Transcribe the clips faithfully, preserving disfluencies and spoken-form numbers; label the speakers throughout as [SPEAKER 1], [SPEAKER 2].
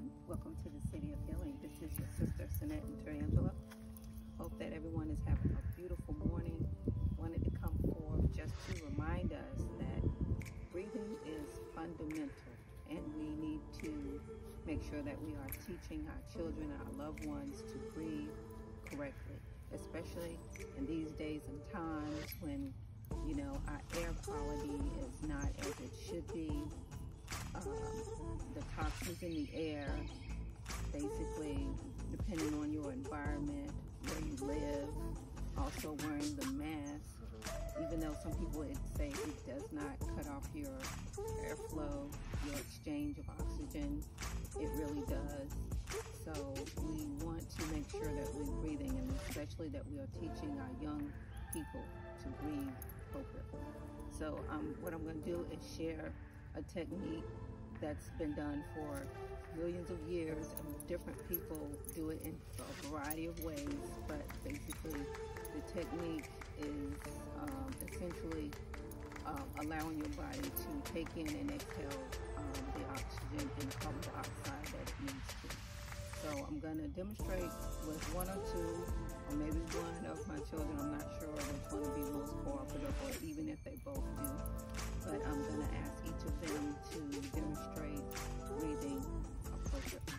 [SPEAKER 1] everyone. Welcome to the City of Healing. This is your sister, Sinette and Tarangela. Hope that everyone is having a beautiful morning. Wanted to come forth just to remind us that breathing is fundamental, and we need to make sure that we are teaching our children, our loved ones, to breathe correctly, especially in these days and times when, you know, our air quality is not as it should be. Um, the toxins in the air, basically, depending on your environment, where you live, also wearing the mask, even though some people would say it does not cut off your airflow, your exchange of oxygen, it really does. So we want to make sure that we're breathing, and especially that we are teaching our young people to breathe appropriately. So um, what I'm going to do is share a technique that's been done for millions of years, and different people do it in a variety of ways, but basically the technique is um, essentially um, allowing your body to take in and exhale um, the oxygen and carbon dioxide that it needs to. So I'm going to demonstrate with one or two, or maybe one of my children. I'm not sure which one will be most cooperative, or even if they both do. But I'm going to ask each of them to demonstrate breathing appropriately.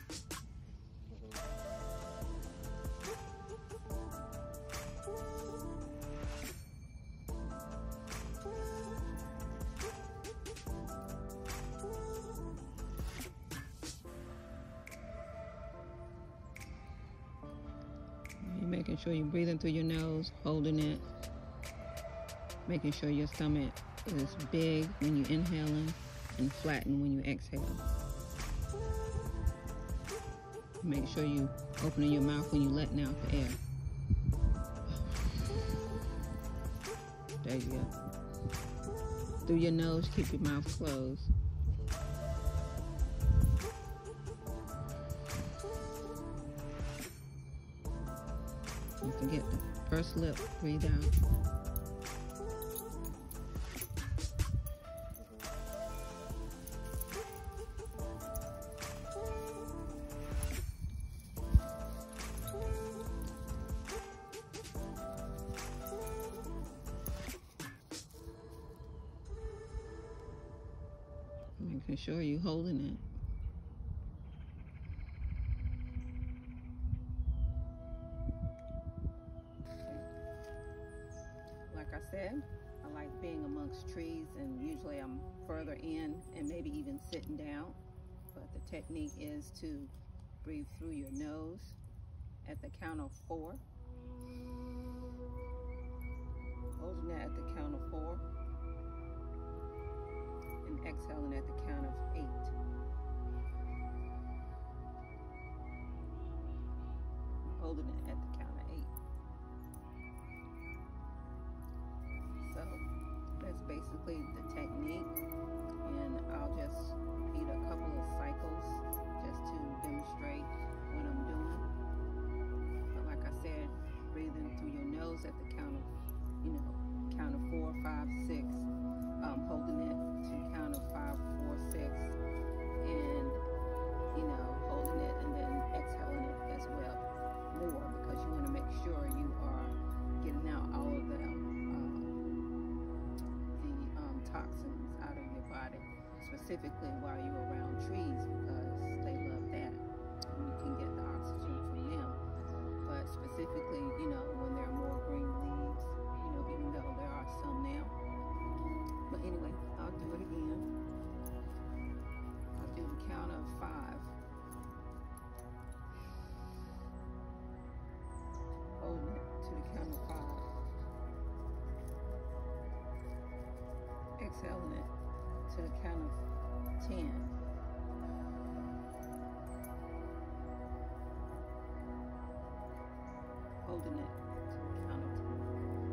[SPEAKER 1] You're making sure you're breathing through your nose, holding it, making sure your stomach is big when you're inhaling and flatten when you exhale. Make sure you opening your mouth when you're letting out the air. There you go. Through your nose, keep your mouth closed. You can get the first lip, breathe out. Making sure you're holding it. Like I said, I like being amongst trees, and usually I'm further in and maybe even sitting down. But the technique is to breathe through your nose at the count of four. Holding it at the count of four. And exhaling at the count of eight. Holding it at the count of eight. So that's basically the technique, and I'll just repeat a couple of cycles just to demonstrate what I'm doing. But like I said, breathing through your nose at the count of, you know, count of four, five, six. Um, holding it to count of five, four, six, and, you know, holding it and then exhaling it as well, more, because you want to make sure you are getting out all of the, um, the um, toxins out of your body, specifically while you're around trees, because they love that, and you can get the oxygen from them. But specifically, you know, when there are more green leaves, you know, even though there are some now. But anyway, I'll do it again. I'll do the count of five. Holding it to the count of five. Exhaling it to the count of ten. Holding it to the count of ten.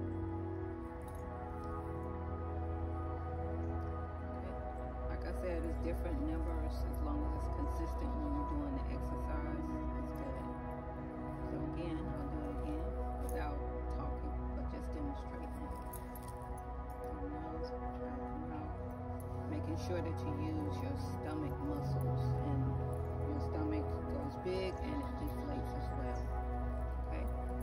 [SPEAKER 1] Like I said, it's different numbers as long as it's consistent when you're doing the exercise. It's good. So again, I'll do it again without talking, but just demonstrating it. Through the nose, out the mouth. Making sure that you use your stomach muscles and your stomach stomach goes big and it deflates as well. Okay.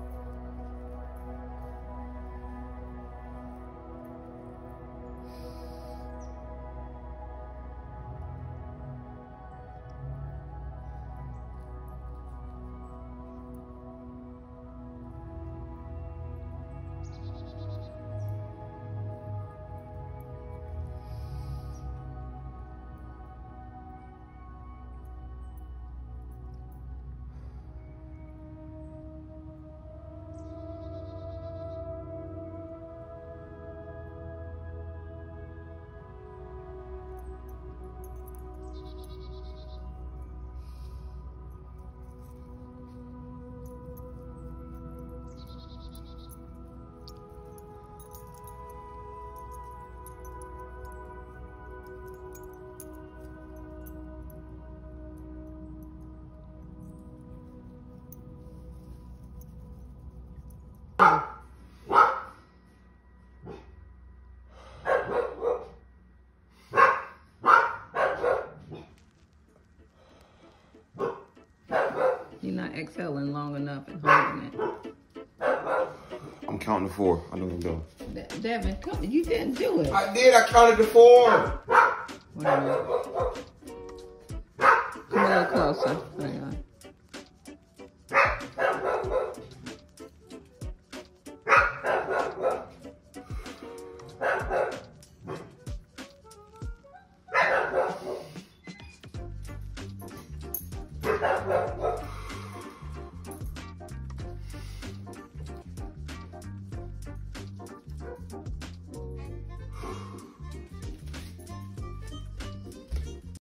[SPEAKER 1] You're not exhaling long enough and holding it.
[SPEAKER 2] I'm counting to four. I know what I'm doing.
[SPEAKER 1] De Devin, come, you didn't do it.
[SPEAKER 2] I did. I counted to four.
[SPEAKER 1] Whatever. Come a little closer. There you go.